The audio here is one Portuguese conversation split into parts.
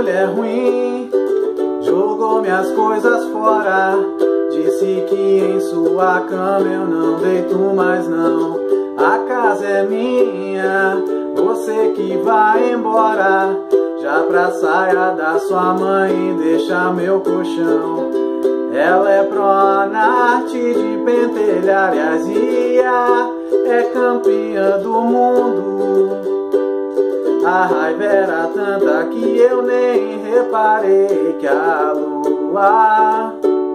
mulher ruim, jogou minhas coisas fora, disse que em sua cama eu não deito mais não. A casa é minha, você que vai embora, já pra saia da sua mãe e deixa meu colchão. Ela é pró na arte de pentelhar e azia, é campeã do mundo. A raiva era tanta que eu nem reparei que a lua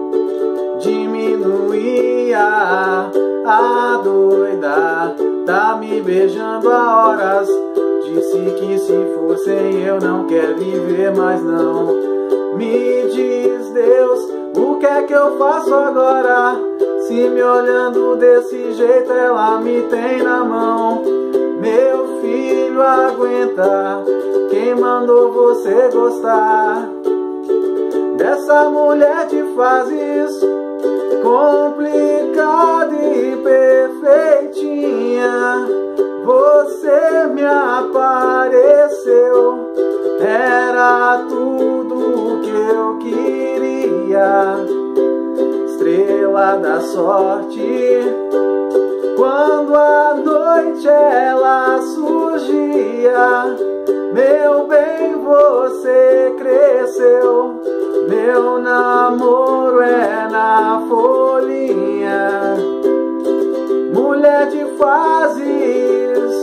diminuía. A doida tá me beijando há horas, disse que se for sem eu não quer viver mais não. Me diz Deus, o que é que eu faço agora? Se me olhando desse jeito ela me tem na mão. Meu filho, aguenta, quem mandou você gostar dessa mulher de fases complicada e perfeitinha? Você me apareceu, era tudo que eu queria. Estrela da sorte, quando a noite ela surgia, meu bem, você cresceu. Meu namoro é na folhinha, mulher de fases.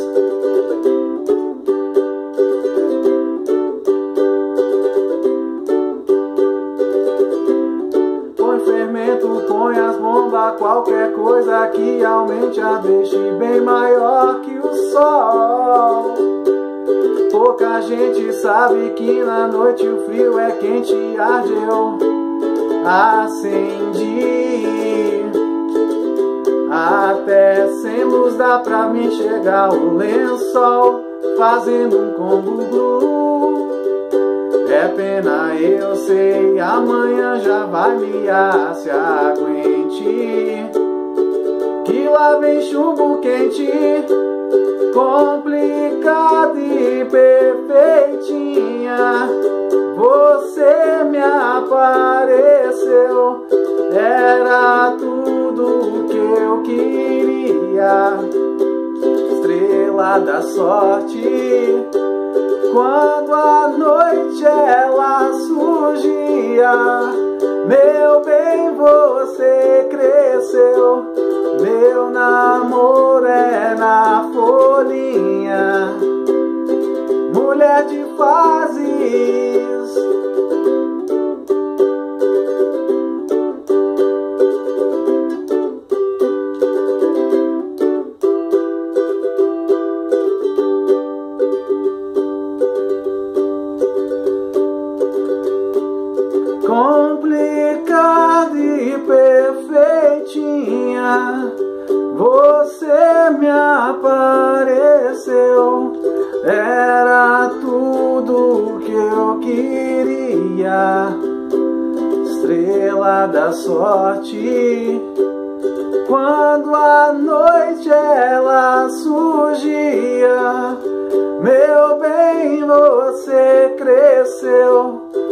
Põe fermento, põe as bombas, qualquer coisa que aumente a deixe bem maior que o sol. Pouca gente sabe que na noite o frio é quente e arde, eu acendi. Até sem luz dá pra me enxergar o lençol fazendo um combo blue. É pena, eu sei, amanhã já vai me se aguente, que lá vem chumbo quente, complicada e perfeitinha. Você me apareceu, era tudo que eu queria. Estrela da sorte, quando a noite ela surgia, meu bem, você cresceu. Meu namoro é na folhinha, mulher de fases. Complicada e perfeitinha, você me apareceu, era tudo que eu queria. Estrela da sorte, quando a noite ela surgia, meu bem, você cresceu.